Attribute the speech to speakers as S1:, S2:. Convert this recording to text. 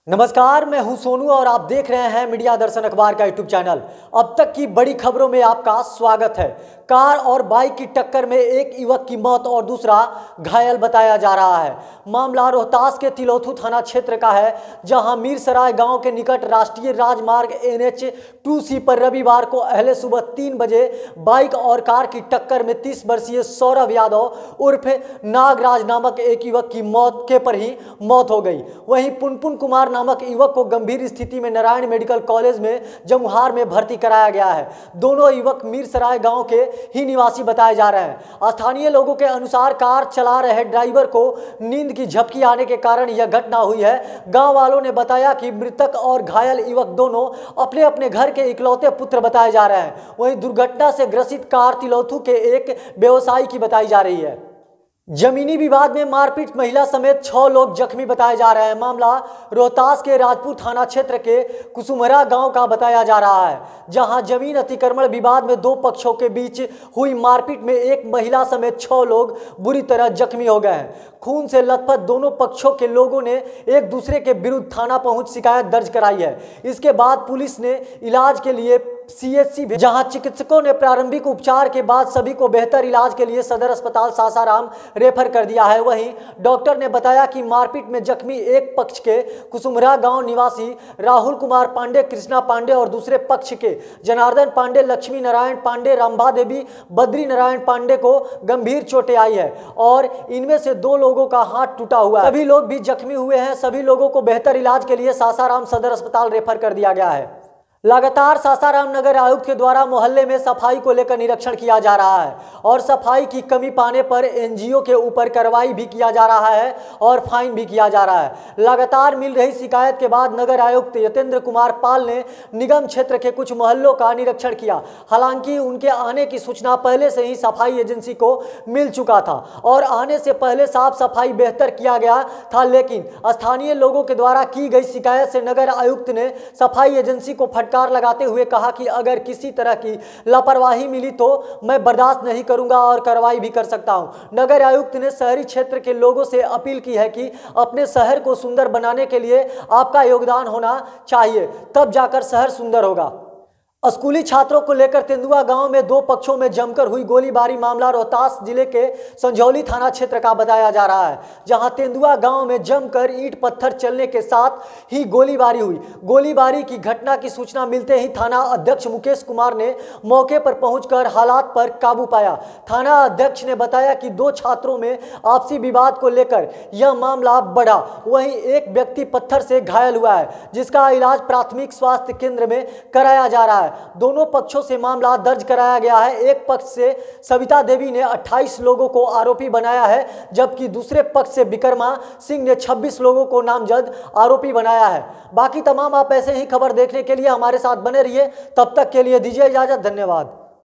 S1: नमस्कार, मैं हूं सोनू और आप देख रहे हैं मीडिया दर्शन अखबार का यूट्यूब चैनल। अब तक की बड़ी खबरों में आपका स्वागत है। कार और बाइक की टक्कर में एक युवक की मौत और दूसरा घायल बताया जा रहा है। मामला रोहतास के तिलौथू थाना क्षेत्र का है, जहां मीरसराय गांव के निकट राष्ट्रीय राजमार्ग NH 2C पर रविवार को अहले सुबह 3 बजे बाइक और कार की टक्कर में 30 वर्षीय सौरभ यादव उर्फ नागराज नामक एक युवक की मौके पर ही मौत हो गई। वहीं पुनपुन कुमार नामक युवक को गंभीर स्थिति में नारायण मेडिकल कॉलेज में जमुहार में भर्ती कराया गया है। दोनों युवक मीरसराय गांव के ही निवासी बताए जा रहे हैं। स्थानीय लोगों के अनुसार कार चला रहे ड्राइवर को नींद की झपकी आने के कारण यह घटना हुई है। गांव वालों ने बताया कि मृतक और घायल युवक दोनों अपने अपने घर के इकलौते पुत्र बताए जा रहे हैं। वहीं दुर्घटना से ग्रसित कार तिलौथू के एक व्यवसायी की बताई जा रही है। जमीनी विवाद में मारपीट, महिला समेत 6 लोग जख्मी बताए जा रहे हैं। मामला रोहतास के राजपुर थाना क्षेत्र के कुसुमरा गांव का बताया जा रहा है, जहां जमीन अतिक्रमण विवाद में 2 पक्षों के बीच हुई मारपीट में एक महिला समेत 6 लोग बुरी तरह जख्मी हो गए हैं। खून से लथपथ दोनों पक्षों के लोगों ने एक दूसरे के विरुद्ध थाना पहुंच शिकायत दर्ज कराई है। इसके बाद पुलिस ने इलाज के लिए CHC भेजा, जहां चिकित्सकों ने प्रारंभिक उपचार के बाद सभी को बेहतर इलाज के लिए सदर अस्पताल सासाराम रेफर कर दिया है। वहीं डॉक्टर ने बताया कि मारपीट में जख्मी एक पक्ष के कुसुमरा गांव निवासी राहुल कुमार पांडे, कृष्णा पांडे और दूसरे पक्ष के जनार्दन पांडे, लक्ष्मी नारायण पांडे, रंभा देवी, बद्री नारायण पांडे को गंभीर चोटें आई है और इनमें से 2 लोगों का हाथ टूटा हुआ है। सभी लोग भी जख्मी हुए हैं। सभी लोगों को बेहतर इलाज के लिए सासाराम सदर अस्पताल रेफर कर दिया गया है। लगातार सासाराम नगर आयुक्त के द्वारा मोहल्ले में सफाई को लेकर निरीक्षण किया जा रहा है और सफाई की कमी पाने पर NGO के ऊपर कार्रवाई भी किया जा रहा है और फाइन भी किया जा रहा है। लगातार मिल रही शिकायत के बाद नगर आयुक्त यतेंद्र कुमार पाल ने निगम क्षेत्र के कुछ मोहल्लों का निरीक्षण किया। हालांकि उनके आने की सूचना पहले से ही सफाई एजेंसी को मिल चुका था और आने से पहले साफ सफाई बेहतर किया गया था, लेकिन स्थानीय लोगों के द्वारा की गई शिकायत से नगर आयुक्त ने सफाई एजेंसी को लगाते हुए कहा कि अगर किसी तरह की लापरवाही मिली तो मैं बर्दाश्त नहीं करूंगा और कार्रवाई भी कर सकता हूं। नगर आयुक्त ने शहरी क्षेत्र के लोगों से अपील की है कि अपने शहर को सुंदर बनाने के लिए आपका योगदान होना चाहिए, तब जाकर शहर सुंदर होगा। स्कूली छात्रों को लेकर तेंदुआ गांव में 2 पक्षों में जमकर हुई गोलीबारी। मामला रोहतास जिले के संझौली थाना क्षेत्र का बताया जा रहा है, जहां तेंदुआ गांव में जमकर ईंट पत्थर चलने के साथ ही गोलीबारी हुई। गोलीबारी की घटना की सूचना मिलते ही थाना अध्यक्ष मुकेश कुमार ने मौके पर पहुंचकर हालात पर काबू पाया। थाना अध्यक्ष ने बताया कि 2 छात्रों में आपसी विवाद को लेकर यह मामला बढ़ा। वहीं एक व्यक्ति पत्थर से घायल हुआ है, जिसका इलाज प्राथमिक स्वास्थ्य केंद्र में कराया जा रहा है। दोनों पक्षों से मामला दर्ज कराया गया है। एक पक्ष से सविता देवी ने 28 लोगों को आरोपी बनाया है, जबकि दूसरे पक्ष से विक्रमा सिंह ने 26 लोगों को नामजद आरोपी बनाया है। बाकी तमाम आप ऐसे ही खबर देखने के लिए हमारे साथ बने रहिए। तब तक के लिए दीजिए इजाजत। धन्यवाद।